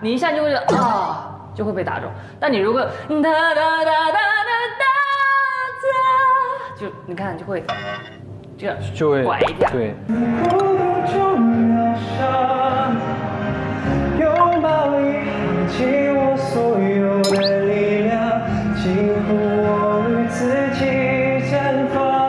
你一下就会啊，就会被打中。但你如果哒哒哒哒哒哒，就你看就会这样， 就会拐一点。 对。 拥抱已耗尽我所有的力量，几乎我与自己绽放。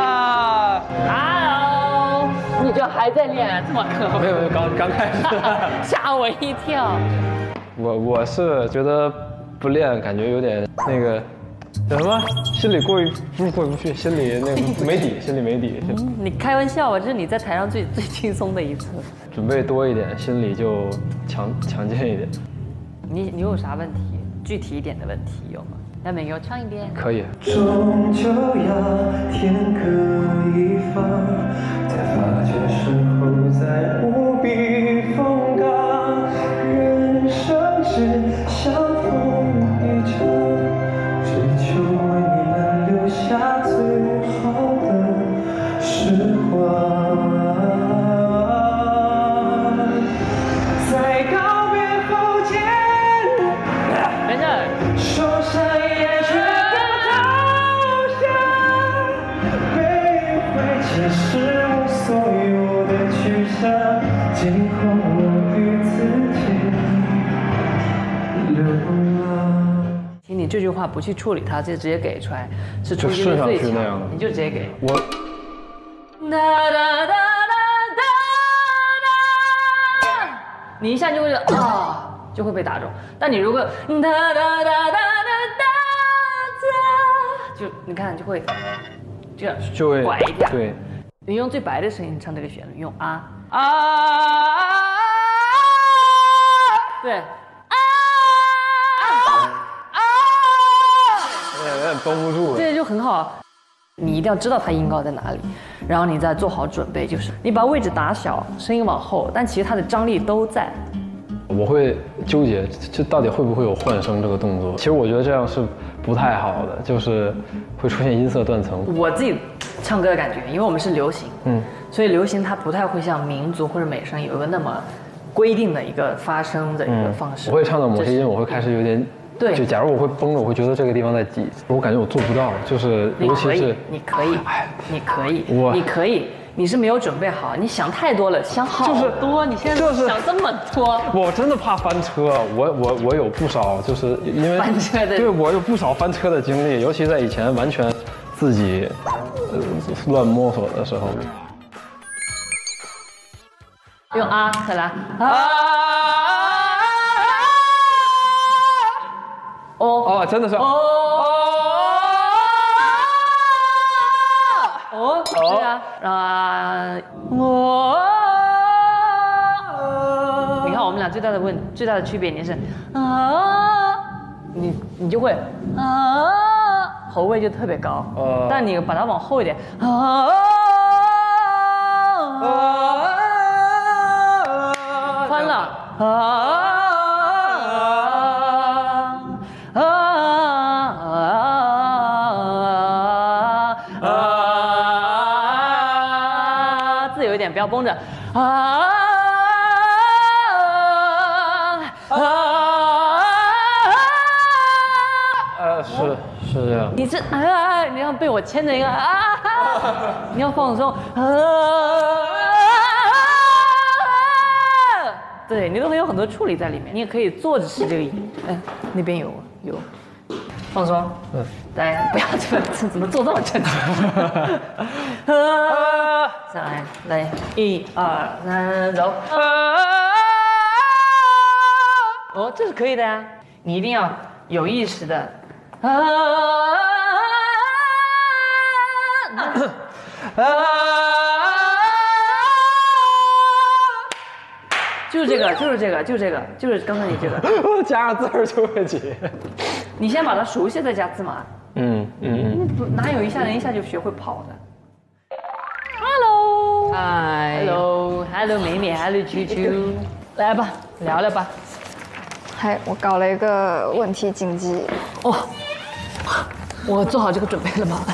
你就还在练这么可没有，刚开始， 吓我一跳。 我是觉得不练感觉有点那个叫什么，心里过不去，心里那个没底，心里没底。 你开玩笑吧？这是你在台上最轻松的一次。 准备多一点，心里就强劲一点。 你有啥问题？具体一点的问题有吗？要没给我唱一遍？ 可以。 终究要天各一方，在发觉身后再无避风港，人生只相逢一场，只求为你们留下最好的时光。在告别后见， 没事。 受伤也绝不投降，卑微只是我所有的去向，今后我与自己流浪。 请你这句话不去处理它，就直接给出来，是冲击力就顺上最强去那样的你就直接给。 我哒哒哒哒哒哒，你一下就会啊，就会被打中。但你如果哒哒哒哒哒哒，就你看就会这样， 就会拐一点。 对。 你用最白的声音唱这个旋律，用啊，对， 有点绷不住了。 这就很好。你一定要知道它音高在哪里，然后你再做好准备，就是你把位置打小，声音往后，但其实它的张力都在。 我会纠结，这到底会不会有换声这个动作？其实我觉得这样是不太好的，就是会出现音色断层。 我自己唱歌的感觉，因为我们是流行，所以流行它不太会像民族或者美声有一个那么规定的一个发声的一个方式。 我会唱到某些音，我会开始有点。 对， 就假如我会绷着，我会觉得这个地方在挤，我感觉我做不到，就是尤其是你可以，你可以，你是没有准备好，你想太多了，想好多，你现在想这么多， 我真的怕翻车，我有不少，就是因为翻车的， 对我有不少翻车的经历，尤其在以前完全自己乱摸索的时候。 用啊，再来哦，真的是对啊，你看我们俩最大的区别，你是你就会喉位就特别高，但你把它往后一点宽了自由一点，不要绷着是这样。 你是你要被我牵着一个你要放松对你都会有很多处理在里面，你也可以坐着试这个音，那边有放松，来不要怎么做这么正常再来1、2、3走这是可以的呀，你一定要有意识的就是这个，就是刚才你这个， 加上字儿就会挤。 你先把它熟悉再加字码。哪有一下就学会跑的 ？Hello， 美美 ，Hello 啾啾，来吧，聊聊吧。 嗨，我搞了一个问题紧急。 我做好这个准备了吗？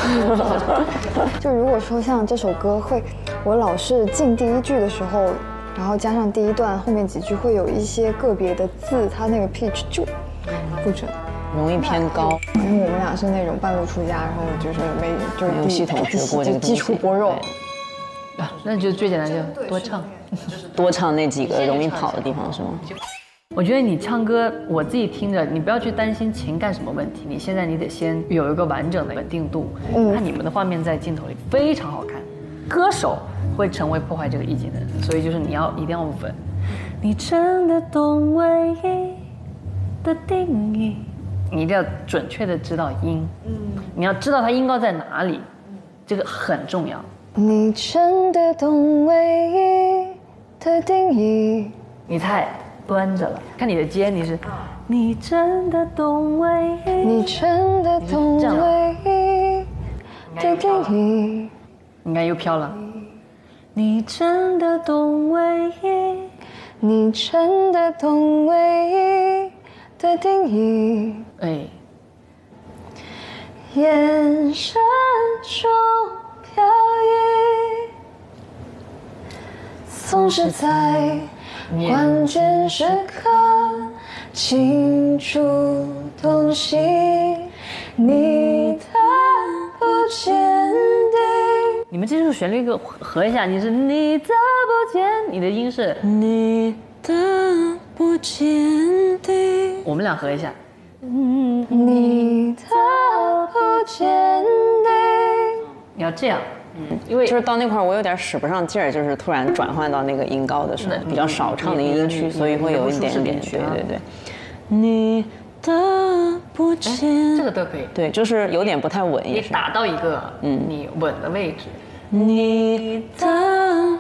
就如果说像这首歌我老是进第一句的时候， 然后加上第一段后面几句会有一些个别的字，它那个 pitch 就不准， 容易偏高。 因为我们俩是那种半路出家，然后就是没有系统学过这个东西基础薄弱。 啊，那就最简单就多唱。 多唱那几个容易跑的地方是吗？ 我觉得你唱歌，我自己听着，你不要去担心情感什么问题，你现在你得先有一个完整的稳定度。看你们的画面在镜头里非常好看，歌手会成为破坏这个意境的人，所以就是你要一定要稳。你真的懂唯一的定义，你一定要准确的知道音，你要知道它音高在哪里，这个很重要。 你真的懂唯一的定义， 你太端着了，看你的肩，你是，你真的懂唯一， 你真的懂唯一的定义， 你看又飘了，你真的懂唯一， 你真的懂唯一的定义， 哎， 眼神中飘逸，总是在关键时刻倾注东西，你的不坚定。 你们这首旋律个合一下，你是你的不坚，你的音是你的不坚定。 我们俩合一下， 你的不坚定。 你要这样，因为就是到那块儿我有点使不上劲儿，就是突然转换到那个音高的时候，比较少唱的一个音区，所以会有一点点，对对对。你的不坚， 这个都可以， 对，就是有点不太稳， 你也是。 打到一个你稳的位置， 你的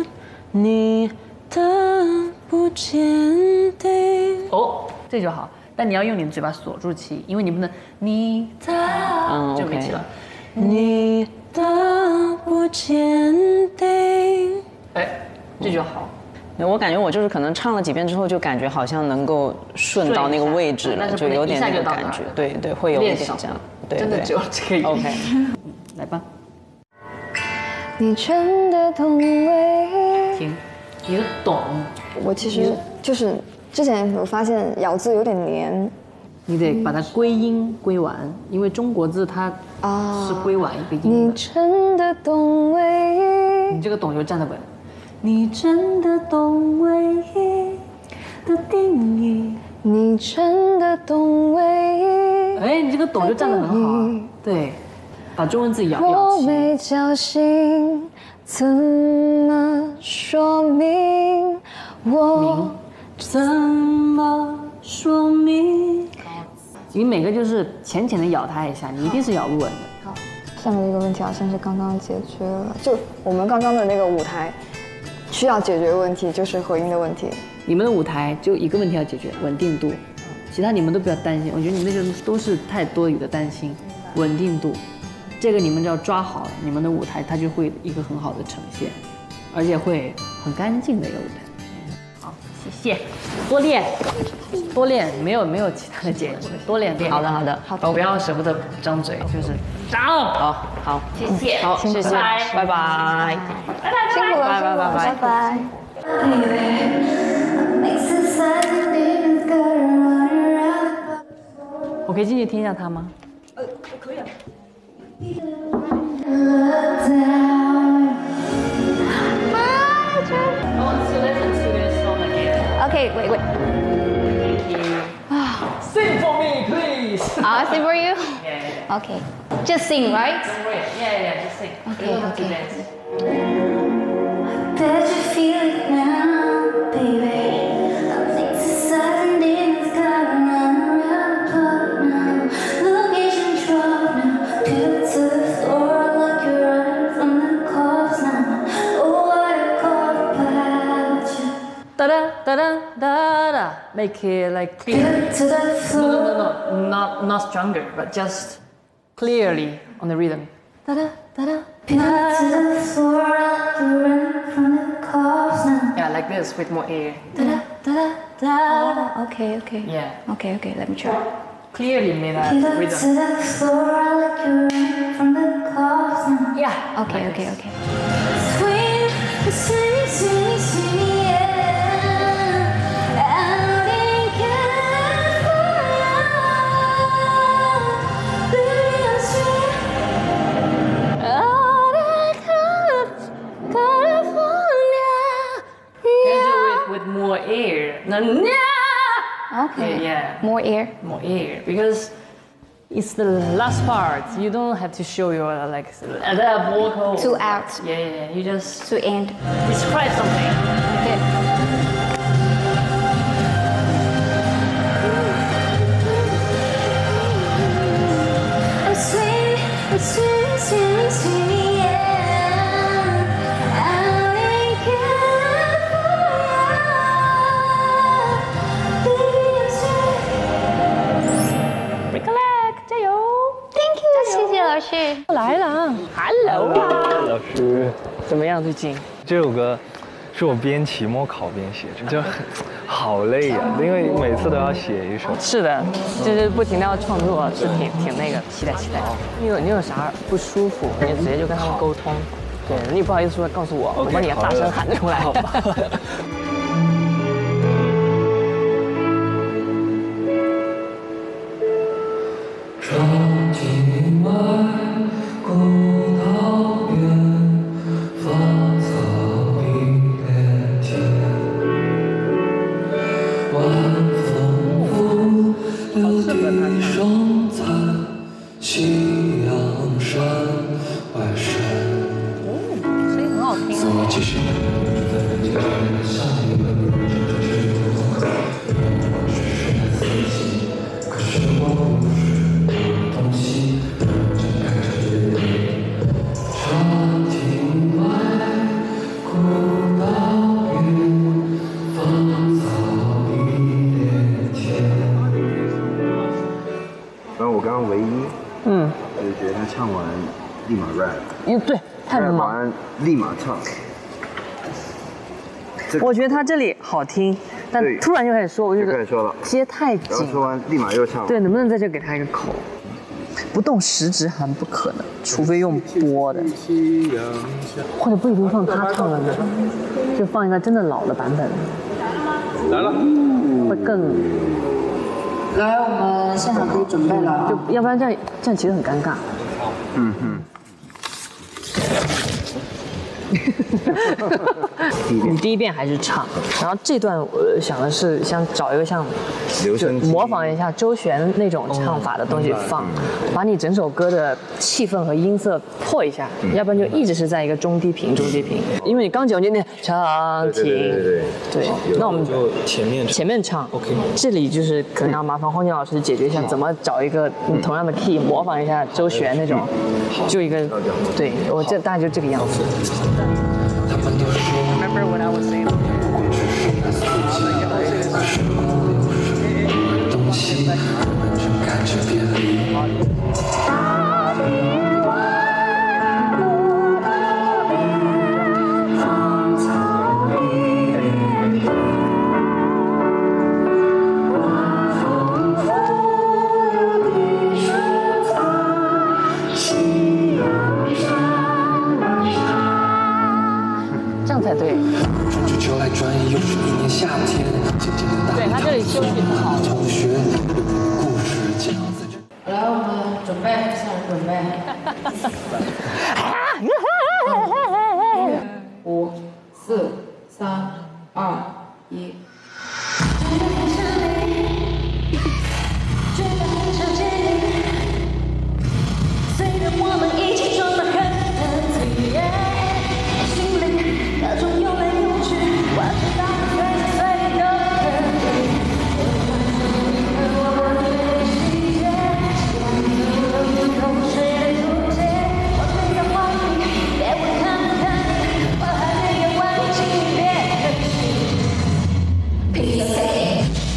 不坚定。 哦，这就好。但你要用你的嘴巴锁住气，因为你不能你的就没气了。 你的不坚定。 哎，这就好。 我感觉我就是可能唱了几遍之后，就感觉好像能够顺到那个位置了，就有点那个感觉。对对，会有一点这样。对， 真的只有这个音。 OK， 来吧。 你真的懂唯一。 停，你的懂， 我其实就是之前我发现咬字有点黏。 你得把它归音归完，因为中国字它是归完一个音你的。 真的懂唯一。 你这个懂就站得稳。你真的懂唯一的定义。 你真的懂唯一。 哎，你这个懂就站得很好啊。对，把中文字咬齐。 若没侥幸，怎么说明我？ 怎么说明？你每个就是浅浅的咬它一下，你一定是咬不稳的。 好，下面这个问题好像是刚刚解决了，就我们刚刚的那个舞台需要解决的问题就是合音的问题。 你们的舞台就一个问题要解决，稳定度，其他你们都不要担心。我觉得你们那个都是太多余的担心，稳定度，这个你们只要抓好了，你们的舞台它就会一个很好的呈现，而且会很干净的一个舞台。好，谢谢，多练，多练，没有其他的建议，多练练。 好的好的好的，不要舍不得张嘴，就是张。 好好， 谢谢， 好，谢谢，拜拜。 辛苦了， 拜拜拜拜拜拜。 我可以进去听一下他吗？ 可以啊。 Okay, wait. Sing for me, please. I'll sing for you. Yeah. Okay. Just sing, right? Yeah, just sing. Okay, okay. Bet you feel it now, baby. I think society demons gotta run around the clock now. Location drop now. Pivot to the floor like you're running from the cops now. Oh, what a call about you. Da da da da da da. Make it like clear. Pivot to the floor. No. Not stronger, but just clearly on the rhythm. Da da da da. Pivot to the floor like you're running from the cops now. Yeah, like this with more air. Da da da da da. Oh, okay. Yeah, Okay, let me try. clearly made that Pivot to rhythm. the floor like you're running from the cops now. Yeah. Okay. Swing, swing, swing, swing, Okay. Yeah. More air. More air because it's the last part. You don't have to show your like that vocal. To out. Yeah. You just To end. describe something. Okay. I'm sweet, I'm sweet, sweet, sweet, yeah. Out in California, baby, I'm sweet. Recollect，加油！ Thank you，谢谢老师。 来了，Hello 啊！ 老师， 怎么样最近？ 这首歌是我边期末考边写，就好累呀，因为每次都要写一首。 是的，就是不停的要创作，是挺那个，期待。你有啥不舒服，你直接就跟他们沟通。对，你不好意思说告诉我，我帮你大声喊出来。 好吧。 长亭外，古道边，芳草碧连天。晚风拂柳笛声残，夕阳山外山。 声音很好听。 自我继续在人间像一个只有只是那四季，可是我不是东西，正看着别人。长亭外，古道边，芳草碧连天。 反正我刚刚唯一，就是觉得他唱完立马 rap， 对，太 ，rap 忙。 完立马唱。 我觉得他这里好听，但对突然就开始说，我就就开始说了接太然后紧。 说完立马又唱。 对，能不能在这给他一个口？不动食指还不可能，除非用拨的，或者不一定放他唱的呢，就放一个真的老的版本， 来了， 会更。 来，我们现场可以准备了。 就要不然这样其实很尴尬。你第一遍还是唱，然后这段我想的是想找一个像留声机模仿一下周璇那种唱法的东西放，把你整首歌的气氛和音色破一下，要不然就一直是在一个中低频，因为你刚讲就那长亭，对，那我们就前面唱 OK 这里就是可能要麻烦黄景老师解决一下，怎么找一个同样的 key 模仿一下周璇那种，就一个，对我这大概就这个样子。 他们都说， Remember when I was saying? 只是那四季，时光流逝，东西，我们正看着别离。 这样才对。 转去秋来转眼又是一年夏天，渐渐的大对他这里休息很好。 同学，有故事讲在这。 来，我们准备，现场准备。5、4、3、2、1。 虽然我们一起装得很自然，心里各种有来有去，我知道随时随地都可以。我们的世界，希望你有口水的出现，我正在怀疑，别问看不看你，我还没有忘记别的心。PSA。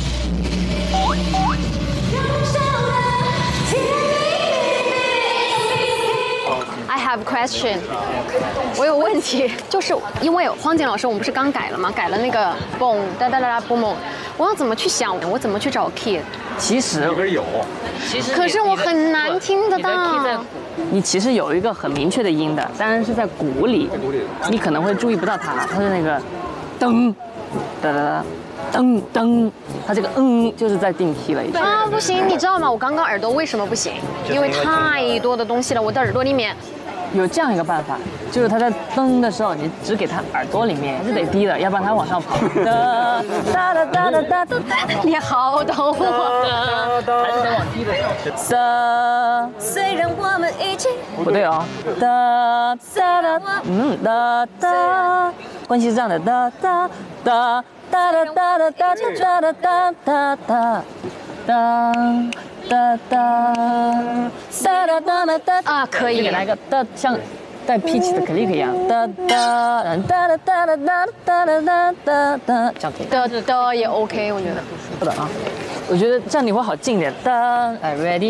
I have question， 我有问题，就是因为荒井老师，我们不是刚改了吗？改了那个嘣哒哒哒哒嘣嘣，我要怎么去想？我怎么去找 key？ 其实有， 可是我很难听得到。 你其实有一个很明确的音的，当然是在鼓里，你可能会注意不到它，它是那个噔哒哒哒噔噔，它这个就是在定 key 了已经。 啊，不行，你知道吗？我刚刚耳朵为什么不行？因为太多的东西了，我的耳朵里面。 有这样一个办法， 就是他在蹬的时候，你只给他耳朵里面，还是得低的，要不然他往上跑。哒哒哒哒哒哒， 你好懂我。 还是得往低的上。 虽然我们已经不对哦。哒哒哒，哒哒，关系是这样的，哒哒哒哒哒哒哒哒哒哒哒哒哒。哒哒哒哒哒哒啊，可以给他一个哒，像带 pitch 的 click 一样，哒哒哒哒哒哒哒哒哒哒哒，这样可以。 的也 OK， 我觉得。 不的啊，我觉得这样你会好近点。哒，哎 ，ready，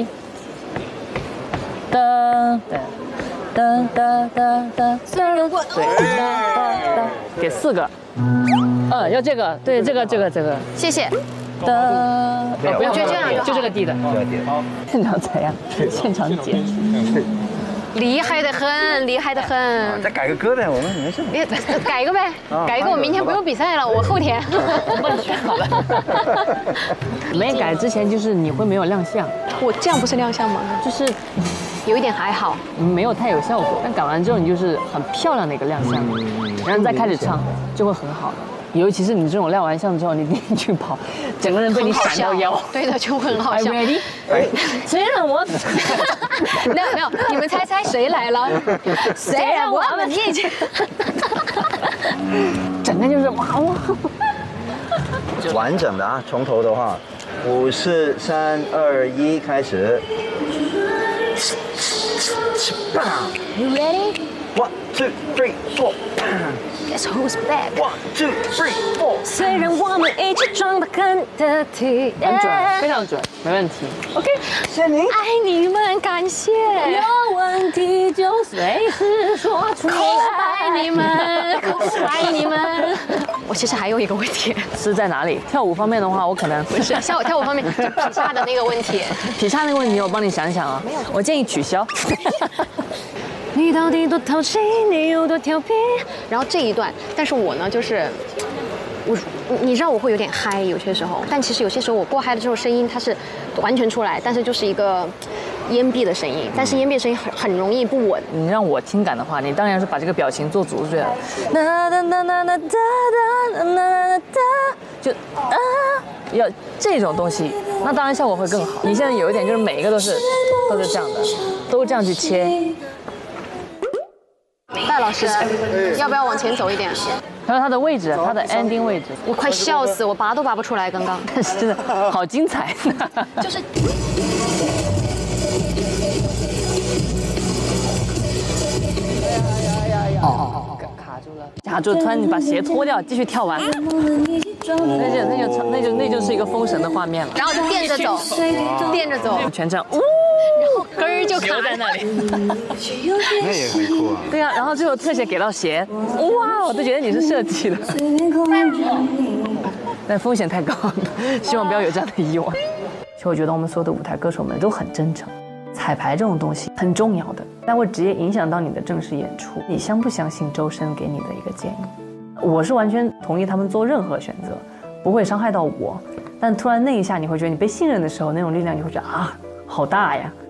哒哒哒哒哒，对，哒哒，给4个，要这个，对，这个， 谢谢。 的，不要， 我觉得这样就这个 D 的。现场采样，现场剪。 厉害的很，厉害的很。 再改个歌呗，我们没事。 你改一个呗，改一个，我明天不用比赛了，我后天。 我帮你选好了。没改之前就是你会没有亮相， 我这样不是亮相吗？ 就是有一点还好， 没有太有效果。但改完之后你就是很漂亮的一个亮相，然后再开始唱就会很好了。尤其是你这种亮完相之后，你第一句跑，整个人被你闪到腰。 对的，就很好笑。 Ready？ 谁让我？ 没有，你们猜谁来了？谁让我们一起？ 整个就是哇！ 完整的啊，从头的话，5、4、3、2、1，开始。 You ready? 1, 2, 3, 4。 Guess who's back? 1, 2, 3, 4。 虽然我们一直装得很得体， 很准，非常准，没问题。OK， 谢谢您。 爱你们，感谢。 有问题就随时说出来。 爱你们，爱你们。我其实还有一个问题， 是在哪里？跳舞方面的话，我可能不是像我跳舞方面就劈叉的那个问题。 劈叉那个问题，我帮你想想啊。我建议取消。 你到底多淘气，你有多调皮？然后这一段，但是我呢，就是你知道我会有点嗨，有些时候，但其实有些时候我过嗨的时候，声音它是完全出来，但是就是一个咽闭的声音，但是咽闭的声音很容易不稳。 你让我听感的话，你当然是把这个表情做足对了。哒哒哒哒哒哒哒哒哒，就啊，要这种东西，那当然效果会更好。你现在有一点就是每一个都是这样的，都这样去切。 戴老师，要不要往前走一点？ 还有它的位置，它的 ending 位置， 我快笑死，我拔都拔不出来，刚刚。 但是真的好精彩， 就是。 卡住，突然你把鞋脱掉，继续跳完，那就是一个封神的画面了。 然后就垫着走，垫着走， 全程， 然后根儿就卡在那里。 那也很酷啊。 对啊，然后最后特写给到鞋，哇，我都觉得你是设计的。但风险太高了，希望不要有这样的意外。其实我觉得我们所有的舞台歌手们都很真诚。彩排这种东西很重要的，但会直接影响到你的正式演出。你相不相信周深给你的一个建议？我是完全同意他们做任何选择，不会伤害到我。但突然那一下，你会觉得你被信任的时候，那种力量你会觉得啊，好大呀。